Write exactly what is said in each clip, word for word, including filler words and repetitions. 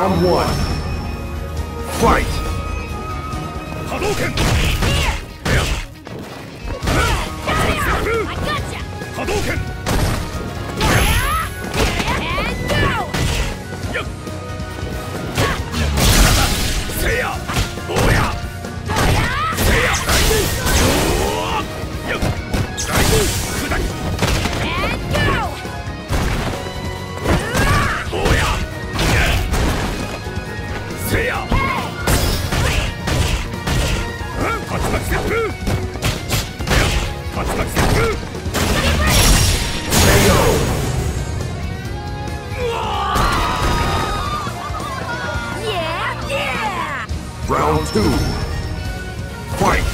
Round one. Fight! Hadouken! I gotcha! Hadouken! And go! Yup! Seiya! Booyah! Seiya! Yup! Kudaki! And go! Booyah! Seiya! Hatsumaku Seppu! Hatsumaku Seppu! K O! Yeah, yeah! Round two. Fight!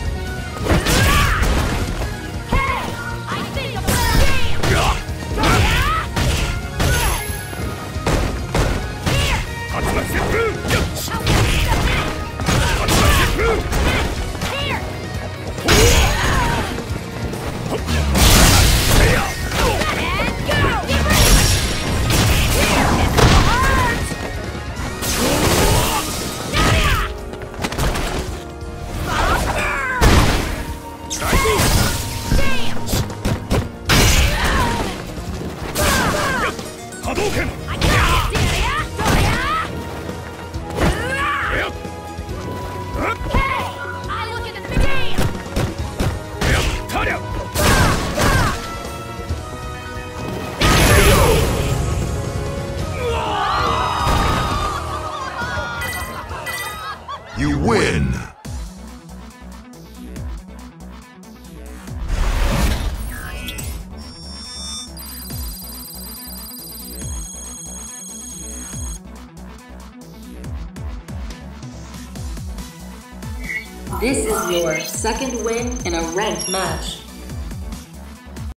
Hey! I think I'm gonna Here! Hatsumaku Seppu! Yup! I'll step in! Hatsumaku Seppu! Here! Seiya! And go! Get ready! Here! It's gonna hurt! Now! Damn! Hadouken! I got it, yeah? Yup! Hey! I look at the damn! Yup! Tarya! K O! You win! This is your second win in a ranked match.